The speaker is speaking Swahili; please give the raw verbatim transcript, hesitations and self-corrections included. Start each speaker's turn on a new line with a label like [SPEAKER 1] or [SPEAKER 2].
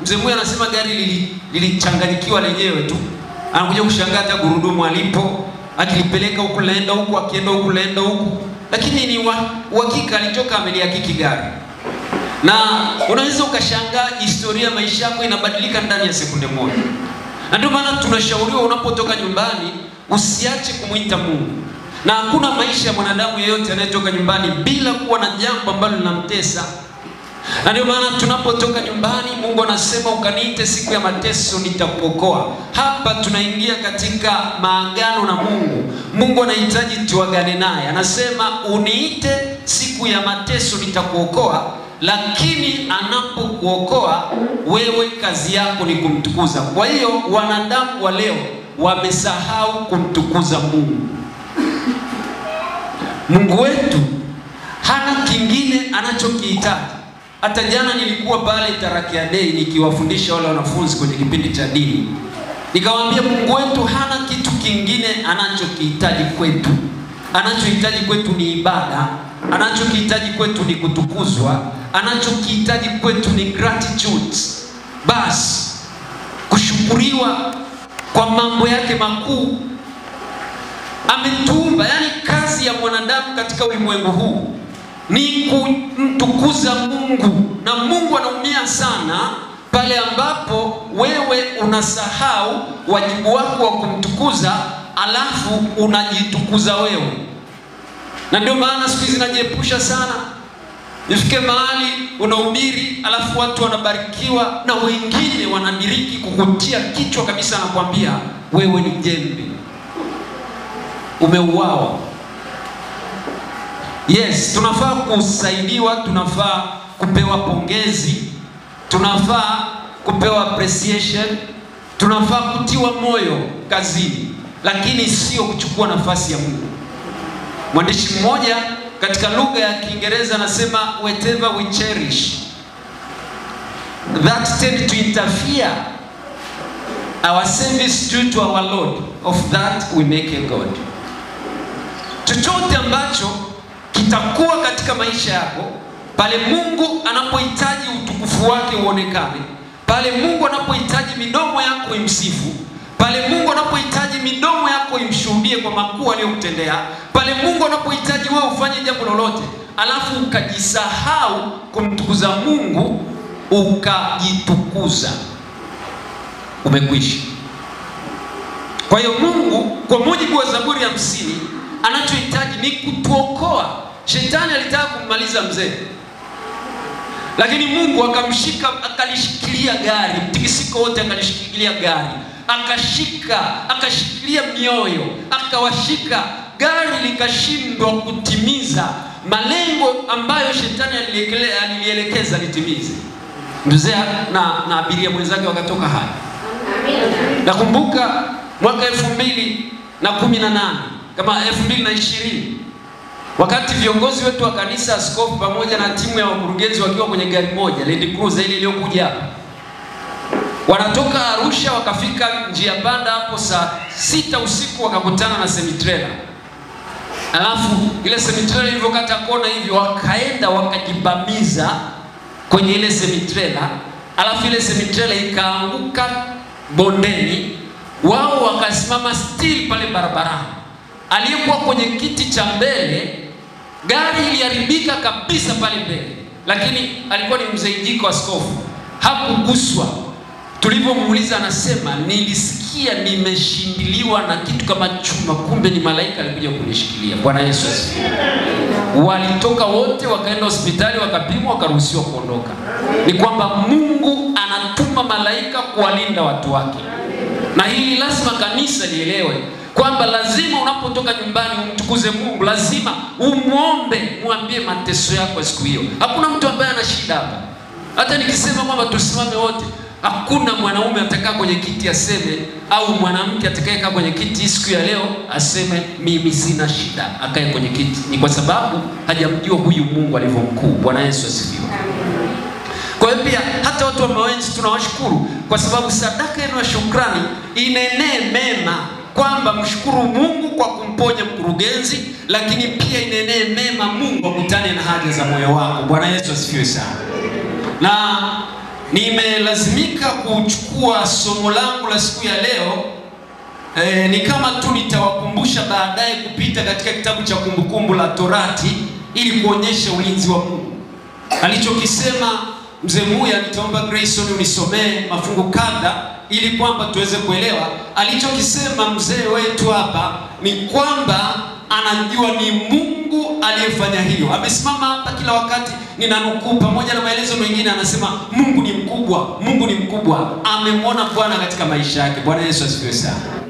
[SPEAKER 1] mzee mmoja anasema gari lilichanganyikiwa lili lenyewe tu. Anakuja kushangaa hata gurudumu alipo, akilipeleka huku lenda huku, akienda huku lenda huku. Lakini ni uhakika alitoka amelihakiki gari. Na unaweza ukashangaa historia maisha yako inabadilika ndani ya sekunde moja. Na ndio maana tunashauriwa unapotoka nyumbani usiache kumuita Mungu. Na hakuna maisha ya mwanadamu yeyote anayetoka nyumbani bila kuwa na jambo ambalo linamtesa. Na ndio maana tunapotoka nyumbani Mungu anasema ukaniite siku ya mateso nitakuokoa. Hapa tunaingia katika maagano na Mungu. Mungu anahitaji tuagane naye. Anasema uniite siku ya mateso nitakuokoa, lakini anapokuokoa wewe kazi yako ni kumtukuza. Kwa hiyo wanadamu wa leo wamesahau kumtukuza Mungu. Mungu wetu hana kingine anachokihitaji. Hata jana nilikuwa pale Tarakia Day nikiwafundisha wale wanafunzi kwenye kipindi cha dini. Nikawaambia Mungu wetu hana kitu kingine anachokihitaji kwetu. Anachohitaji kwetu ni ibada, anachokihitaji kwetu ni kutukuzwa, anachokihitaji kwetu ni gratitude. Bas, kushukuriwa kwa mambo yake makuu. Ametuumba, yani kazi ya mwanadamu katika ulimwengu huu ni kumtukuza Mungu. Na Mungu anaumia sana pale ambapo wewe unasahau wajibu wako wa kumtukuza, alafu unajitukuza wewe. Na ndio maana siku hizi najiepusha sana nifike mahali unahubiri alafu watu wanabarikiwa na wengine wanadiriki kukutia kichwa kabisa na kuambia wewe ni jembe, umeuawa. Yes, tunafaa kusaidiwa, tunafaa kupewa pongezi, tunafaa kupewa appreciation, tunafaa kutiwa moyo kazini, lakini sio kuchukua nafasi ya Mungu. Mwandishi mmoja katika lugha ya Kiingereza anasema whatever we cherish that tend to interfere our service due to our Lord, of that we make a God. Chochote ambacho kitakuwa katika maisha yako pale Mungu anapohitaji utukufu wake uonekane, pale Mungu anapohitaji midomo yako imsifu, pale Mungu anapohitaji midomo yako imshuhudie kwa makuu aliyokutendea, pale Mungu anapohitaji wewe ufanye jambo lolote alafu ukajisahau kumtukuza Mungu, ukajitukuza, umekwisha. Kwa hiyo Mungu kwa mujibu wa Zaburi ya hamsini anachohitaji ni kutuokoa. Shetani alitaka kummaliza mzee, lakini Mungu akamshika, akalishikilia gari, mtikisiko wote akalishikilia gari, akashika, akashikilia mioyo, akawashika gari, likashindwa kutimiza malengo ambayo shetani alielekeza litimize. Mzee na na abiria mwenzake wakatoka hai. Nakumbuka mwaka elfu mbili na kumi na nane kama elfu mbili na ishirini, wakati viongozi wetu wa kanisa, askofu pamoja na timu ya wakurugenzi wakiwa kwenye gari moja Land Cruiser ile iliyokuja hapa, wanatoka Arusha wakafika njia panda hapo saa sita usiku, wakakutana na semi-trailer. Alafu ile semi-trailer ilivyokata kona hivyo wakaenda wakajibamiza kwenye ile semi-trailer, alafu ile semi-trailer ikaanguka bondeni, wao wakasimama still pale barabarani. Aliyekuwa kwenye kiti cha mbele, gari iliharibika kabisa pale mbele, lakini alikuwa ni mzee Jiko askofu, hakuguswa. Tulivyomuuliza anasema nilisikia nimeshindiliwa na kitu kama chuma, kumbe ni malaika alikuja kunishikilia. Bwana Yesu asifiwe. Walitoka wote wakaenda hospitali, wakapimwa, wakaruhusiwa kuondoka. Ni kwamba Mungu anatuma malaika kuwalinda watu wake. Na hili lazima kanisa lielewe kwamba lazima unapotoka nyumbani umtukuze Mungu, lazima umuombe, muambie mateso yako siku hiyo. Hakuna mtu ambaye ana shida hapa. Hata nikisema kwamba tusimame wote, hakuna mwanaume atakaa kwenye kiti aseme, au mwanamke atakayekaa kwenye kiti siku ya leo aseme mimi sina shida, akae kwenye kiti. Ni kwa sababu hajamjua huyu Mungu alivyo mkuu. Bwana Yesu asifiwe. Kwa hiyo pia hata watu wa mawenzi tunawashukuru kwa sababu sadaka yenu ya shukrani inenee mema, kwamba mshukuru Mungu kwa kumponya mkurugenzi, lakini pia inenee mema Mungu akutane na haja za moyo wako. Bwana Yesu asifiwe sana. Na nimelazimika kuchukua somo langu la siku ya leo. E, ni kama tu nitawakumbusha baadaye kupita katika kitabu cha Kumbukumbu la Torati ili kuonyesha ulinzi wa Mungu. Alichokisema mzee Muya, nitaomba Grayson unisomee mafungu kadha ili kwamba tuweze kuelewa. Alichokisema mzee wetu hapa ni kwamba anajua ni Mungu aliyefanya hiyo. Amesimama hapa kila wakati ninanukuu, pamoja na maelezo mengine anasema Mungu ni mkubwa, Mungu ni mkubwa. Amemwona Bwana katika maisha yake. Bwana Yesu asifiwe sana.